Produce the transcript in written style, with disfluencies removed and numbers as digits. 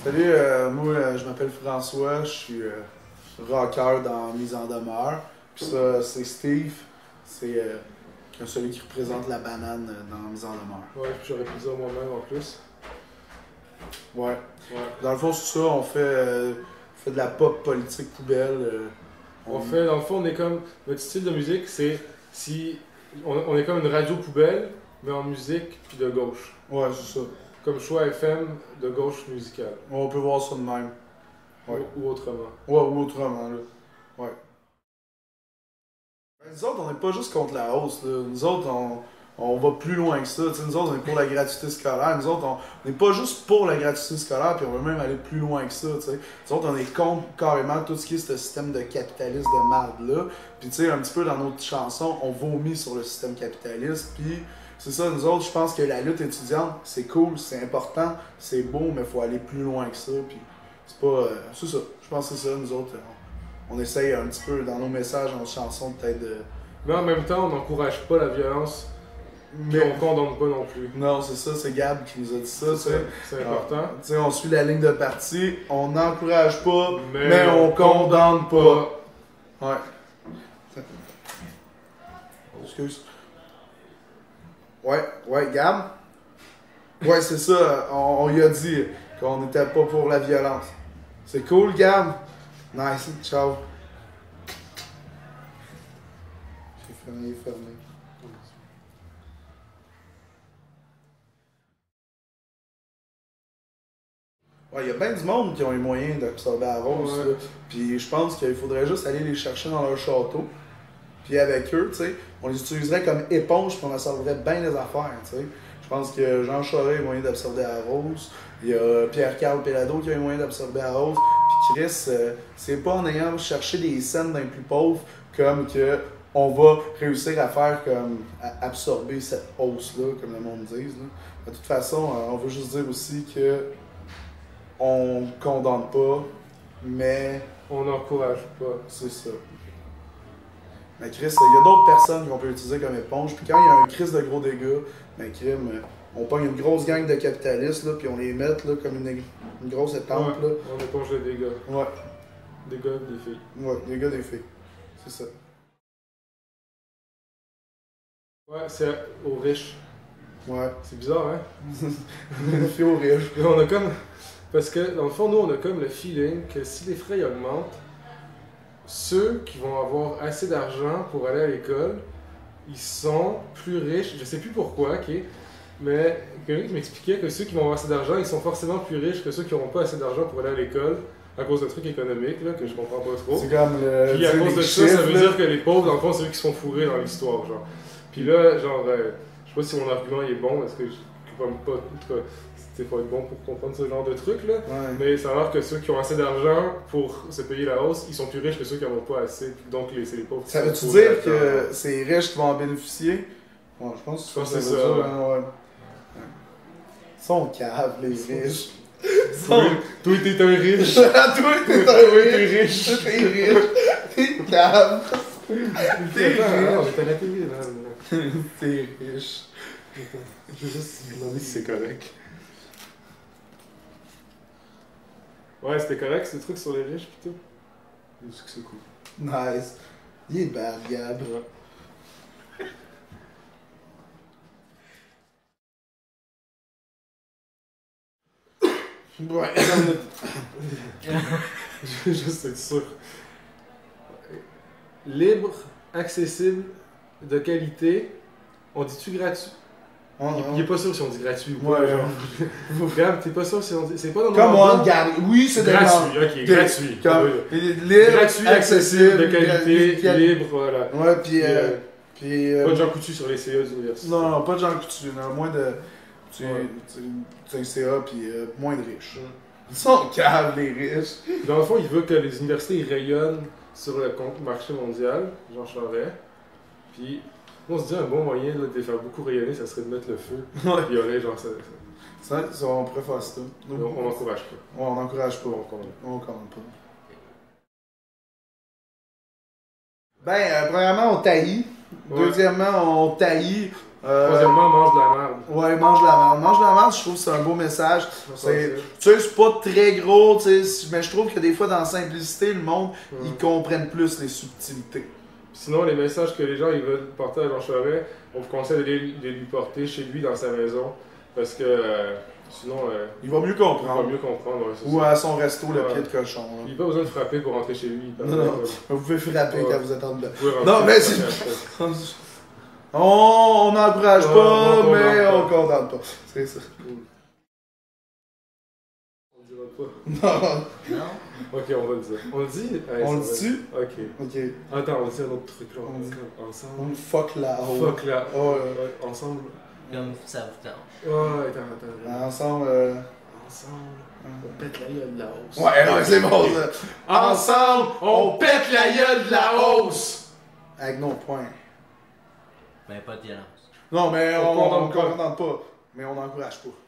Salut, moi je m'appelle François, je suis rocker dans Mise en demeure. Puis ça, c'est Steve, c'est celui qui représente la banane dans Mise en demeure. Ouais, puis j'aurais pu dire moi-même en plus. Ouais. Ouais. Dans le fond, c'est ça, on fait de la pop politique poubelle. On fait, dans le fond, on est comme. Notre style de musique, c'est si. On est comme une radio poubelle, mais en musique puis de gauche. Ouais, c'est ça. Comme choix FM de gauche musicale. On peut voir ça de même. Ouais. Ou autrement. Ouais, ou autrement, là. Ouais. Nous autres, on n'est pas juste contre la hausse, là. Nous autres, on va plus loin que ça. T'sais, nous autres, on est pour la gratuité scolaire. Nous autres, on n'est pas juste pour la gratuité scolaire, puis on veut même aller plus loin que ça. T'sais. Nous autres, on est contre carrément tout ce qui est ce système de capitaliste de marde-là. Puis tu sais, un petit peu dans notre chanson, on vomit sur le système capitaliste. Puis c'est ça, nous autres, je pense que la lutte étudiante, c'est cool, c'est important, c'est beau, mais il faut aller plus loin que ça. Puis c'est pas... c'est ça. Je pense que c'est ça, nous autres. On essaye un petit peu dans nos messages, dans nos chansons, peut-être de... Mais en même temps, on n'encourage pas la violence, mais on condamne pas non plus. Non, c'est ça, c'est Gab qui nous a dit ça. C'est important. T'sais, on suit la ligne de parti, on n'encourage pas, mais on condamne pas. Ouais. Excuse. Ouais, Gab? Ouais, c'est ça, on lui a dit qu'on n'était pas pour la violence. C'est cool, Gab? Nice, ciao. J'ai fermé. Ouais, il y a bien du monde qui ont les moyens d'absorber la rose. Ouais. Là. Puis je pense qu'il faudrait juste aller les chercher dans leur château. Puis avec eux, tu sais, on les utiliserait comme éponge puis on absorberait bien les affaires, tu sais. Je pense que Jean Charest a les moyens d'absorber la rose. Il y a Pierre-Carl Pelado qui a les moyens d'absorber la rose. Puis Chris, c'est pas en ayant cherché des scènes d'un plus pauvre comme que on va réussir à faire comme à absorber cette hausse-là, comme le monde dit. Là. De toute façon, on veut juste dire aussi que on condamne pas, mais On n'encourage pas. c'est ça. Mais Chris, il y a d'autres personnes qu'on peut utiliser comme éponge. Puis quand il y a un Chris de gros dégâts, ben crime, on pogne une grosse gang de capitalistes, là, puis on les met là, comme une grosse étampe. Ouais, Là. on éponge les dégâts. Ouais, Des gars, des filles. ouais, des gars, des filles. C'est ça. Ouais, c'est aux riches. Ouais. C'est bizarre, hein? Une fille aux riches. Mais on a comme. Parce que, dans le fond, nous, on a comme le feeling que si les frais augmentent, ceux qui vont avoir assez d'argent pour aller à l'école, ils sont plus riches. Je sais plus pourquoi, ok? Mais quelqu'un qui m'expliquait que ceux qui vont avoir assez d'argent, ils sont forcément plus riches que ceux qui n'auront pas assez d'argent pour aller à l'école, à cause de trucs économiques, là, que je comprends pas trop. C'est comme le. Puis à cause de ça, ça veut dire que les pauvres, dans le fond, c'est eux qui se font fourrer dans l'histoire, genre. Puis là, genre, je sais pas si mon argument est bon, parce que je comprends pas, en tout cas, il faut être bon pour comprendre ce genre de truc, là. Ouais. Mais ça a l'air que ceux qui ont assez d'argent pour se payer la hausse, ils sont plus riches que ceux qui n'en ont pas assez. Donc, c'est les pauvres. Ça veut-tu dire que c'est les riches qui vont en bénéficier? Ouais, je pense que c'est veut ça, dire, ouais. hein, ouais. Ils sont caves, les riches. Toi, t'es un riche. Toi, t'es un t'es riche. riche. T'es riche. T'es cave. Attends, on est à la télé, là. T'es riche. Je veux juste me demander si c'est correct. Ouais, c'était correct, ce truc sur les riches, pis tout. Je sais que c'est cool. Nice. Il est bad, Gab. Ouais. Ouais. Je veux juste être sûr. Libre, accessible, de qualité. On dit-tu gratuit? Il est pas sûr si on dit gratuit ou pas. Ouais, genre. Gab, t'es pas sûr si on dit. C'est pas dans nos Come on, mandats? Gab. Oui, c'est Gratuit, ok, gratuit. Libre, Gratuit, accessible, de qualité, libre, voilà. Ouais, puis. Pas de Jean Coutu sur les CA des universités. Non, non, pas de Jean Coutu. Non, moins de. Tu un CA, puis moins de riches. Ils sont caves, les riches. Dans le fond, il veut que les universités ils rayonnent sur le marché mondial, Jean Charest. Puis, on se dit un bon moyen là, de les faire beaucoup rayonner, ça serait de mettre le feu. Ouais. Il y aurait genre ça. Ça, on pourrait faire ça. On n'encourage pas. Ouais, on n'encourage pas. On condamne. On commande pas. Ben, premièrement, on taillit. Ouais. Deuxièmement, on taillit Troisièmement, mange de la merde. Ouais, mange de la merde. Mange de la merde, je trouve que c'est un beau message. Tu sais, c'est pas très gros, tu sais, mais je trouve que des fois, dans la simplicité, le monde, ils comprennent plus les subtilités. Sinon, les messages que les gens ils veulent porter à Jean Charest, on vous conseille de lui porter chez lui dans sa maison. Parce que sinon, il va mieux il va comprendre. mieux comprendre. Ouais, Ou à son resto, le Ouais. pied de cochon. Là. Il n'a pas besoin de frapper pour rentrer chez lui. Non, vous pouvez frapper Ouais. quand vous êtes en dedans. Vous pouvez rentrer Non, mais c'est. On n'encourage pas, on mais condamne on condamne pas. C'est ça. On dira pas. Non. Non? Ok, on va le dire. On le dit? Allez, On ça le va. dit? Ok. Ok. Attends, on dit un autre truc là. On dit. Ensemble. On fuck la haut. Fuck là. Ouais. Ouais, ensemble. Comme ça vous tente. Ouais, attends. Ensemble. Ensemble. On pète la gueule de la hausse. Ouais, non, c'est bon ça. Ensemble, on pète la gueule de la hausse! Avec nos points. Mais pas de violence. Non, mais On on condamne pas. condamne pas. Mais on n'encourage pas.